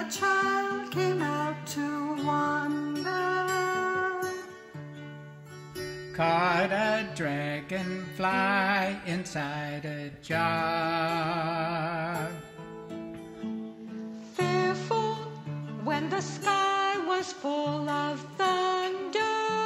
child came out to wander. Caught a dragonfly inside a jar. Fearful when the sky was full of thunder,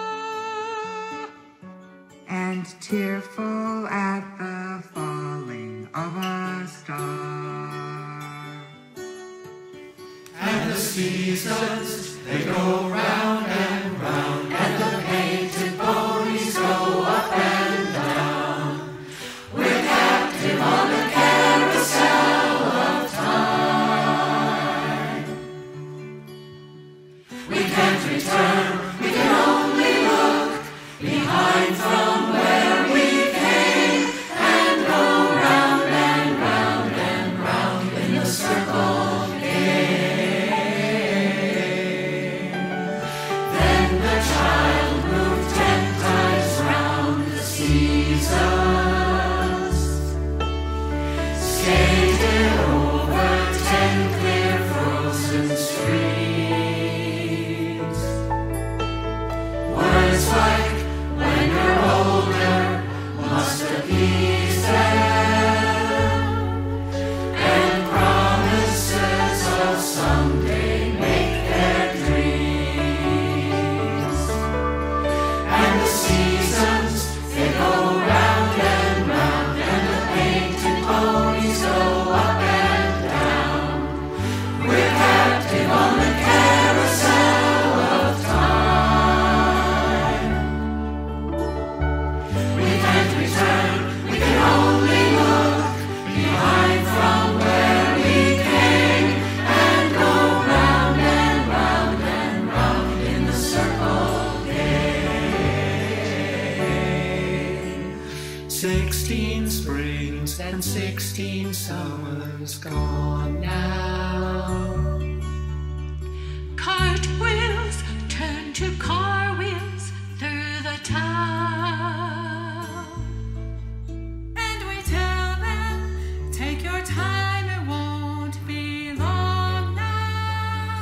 and tearful at the falling of a star. And the seasons, they go round and round, and the painted ponies go up and down. We're captive on the carousel of time. We can't return, we can only look behind from where we came, and go round and round and round in the circle game. Then the child moved 10 times round the seasons, skated over 10 clear frozen streets. Words like, when you're older, must appease them, and promises of someday make their dreams. And the seasons, they go round and round, and the painted ponies go up and down. We're captive on the carousel of time. We can't return, we can only look behind from where we came, and go round and round and round in the circle game. 16 springs and 16 summers gone now. cartwheels turn to car wheels through the town. And we tell them, take your time, it won't be long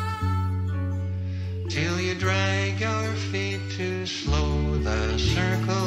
now. Till you drag your feet to slow the circle